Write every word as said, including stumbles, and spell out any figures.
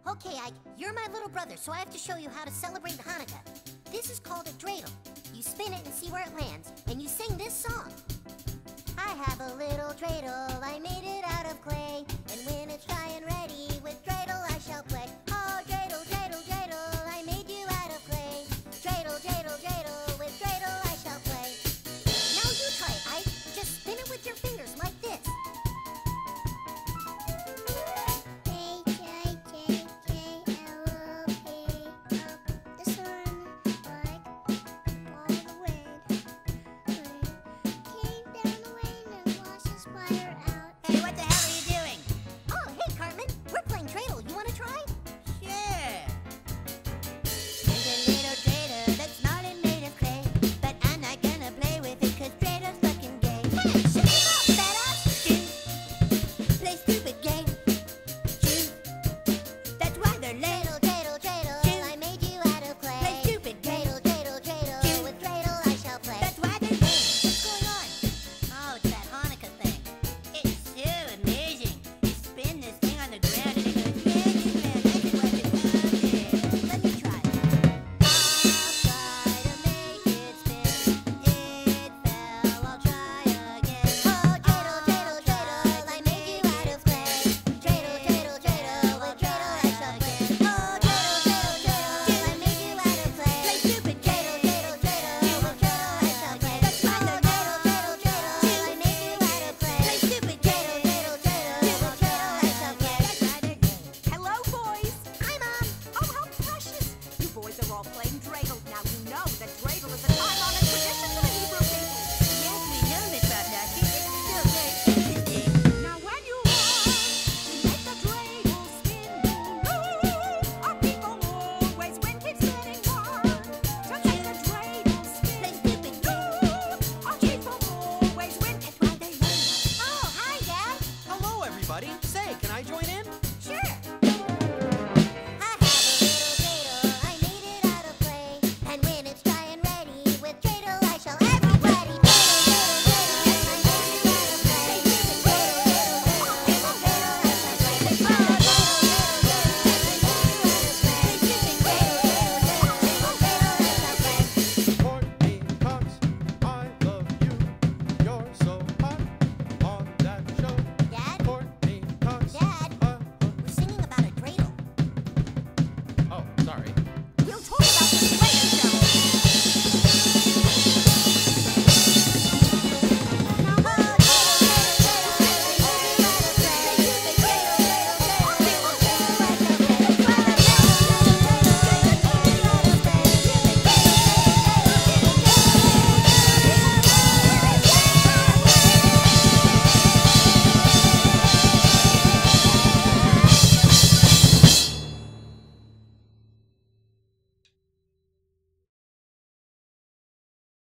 Okay, Ike, you're my little brother, so I have to show you how to celebrate Hanukkah. This is called a dreidel. You spin it and see where it lands, and you sing this song. I have a little dreidel I made